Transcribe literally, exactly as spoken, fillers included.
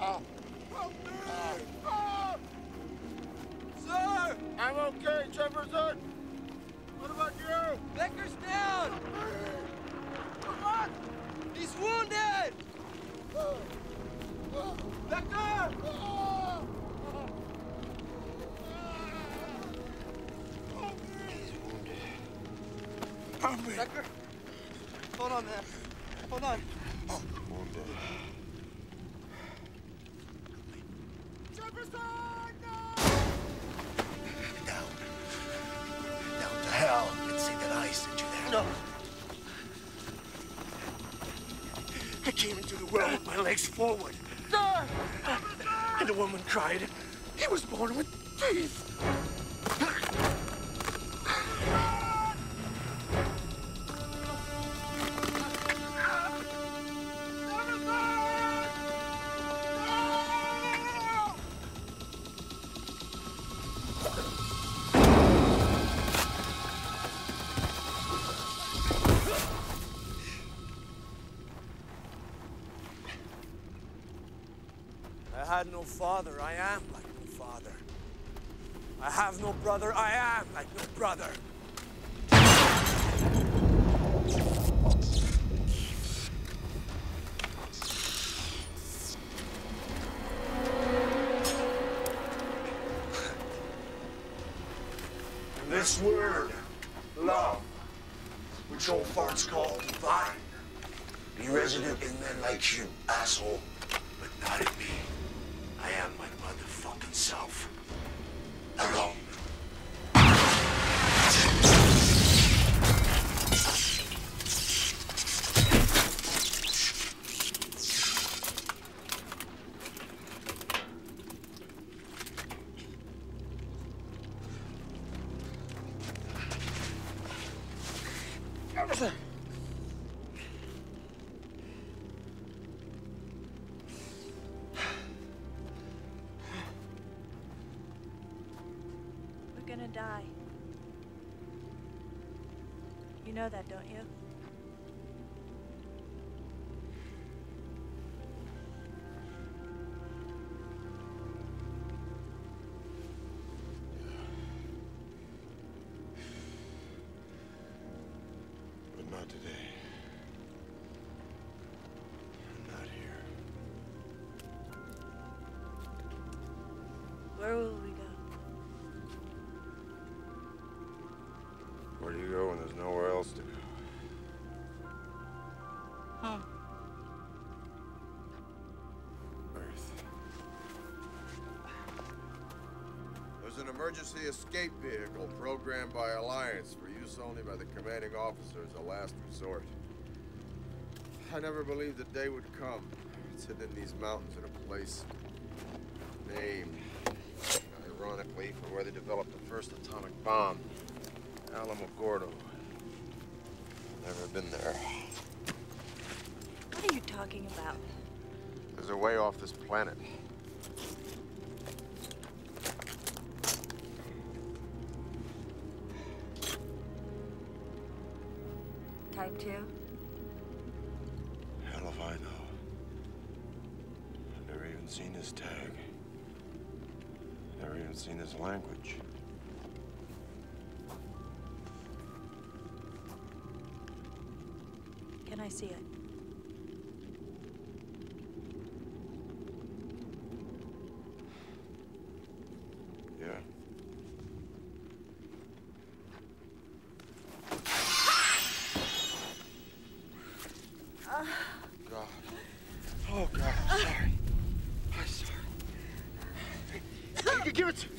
Help me! Ah! Sir! I'm okay, Jefferson! What about you? Becker's down! What? He's wounded! Becker! He's wounded. Help me! Becker? Hold on, man. Hold on. Wounded. Jefferson! Down. Down to hell. Let's say that I sent you there. No. I came into the world with my legs forward. Sir! And the woman cried. He was born with teeth. I had no father, I am like no father. I have no brother, I am like no brother. And this word, love, which old farts call divine, be resident in men like you, asshole, but not in me. I am my motherfucking self. Alone. We're gonna die. You know that, don't you? But not today. Not here. Where will we go? Where do you go when there's nowhere else to go? Home. Earth. There's an emergency escape vehicle programmed by Alliance for use only by the commanding officer as a last resort. I never believed the day would come. It's hidden in these mountains in a place named, ironically, for where they developed the first atomic bomb. Alamogordo. Never been there. What are you talking about? There's a way off this planet. Type two? Hell if I know. I've never even seen his tag. Never even seen his language. Can I see it? Yeah. God. Oh, God, I'm sorry. I'm sorry. Hey, give it to me.